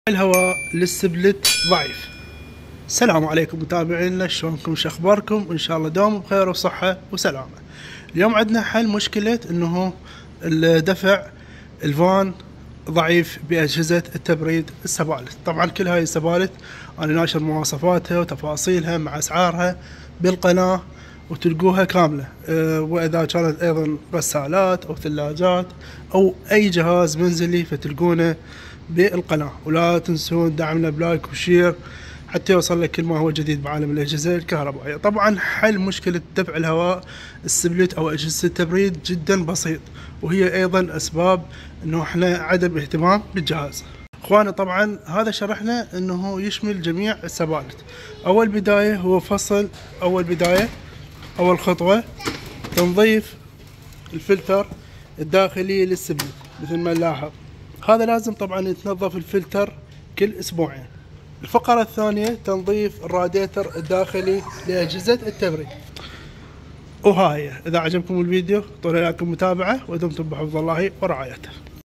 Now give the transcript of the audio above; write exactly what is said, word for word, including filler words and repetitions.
الهواء للسبلت ضعيف. السلام عليكم متابعينا، شلونكم؟ شو اخباركم؟ ان شاء الله دوم بخير وصحة وسلامة. اليوم عندنا حل مشكلة انه الدفع الفان ضعيف بأجهزة التبريد السبالت. طبعا كل هاي السبالت انا ناشر مواصفاتها وتفاصيلها مع اسعارها بالقناة وتلقوها كاملة. أه واذا كانت ايضا غسالات او ثلاجات او اي جهاز منزلي فتلقونه بالقناة. ولا تنسون دعمنا بلايك وشير حتى يوصل لك كل ما هو جديد بعالم الأجهزة الكهربائية. طبعا حل مشكلة دفع الهواء السبلت أو أجهزة التبريد جدا بسيط، وهي أيضا أسباب أنه احنا عدم اهتمام بالجهاز. اخوانا طبعا هذا شرحنا أنه يشمل جميع السبالت. أول بداية هو فصل، أول بداية أول خطوة تنظيف الفلتر الداخلي للسبلت. مثل ما نلاحظ هذا لازم طبعا يتنظف الفلتر كل اسبوعين. الفقرة الثانية تنظيف الراديتر الداخلي لأجهزة التبريد. وهاي إذا عجبكم الفيديو طول لكم متابعة ودمتم بحفظ الله ورعايته.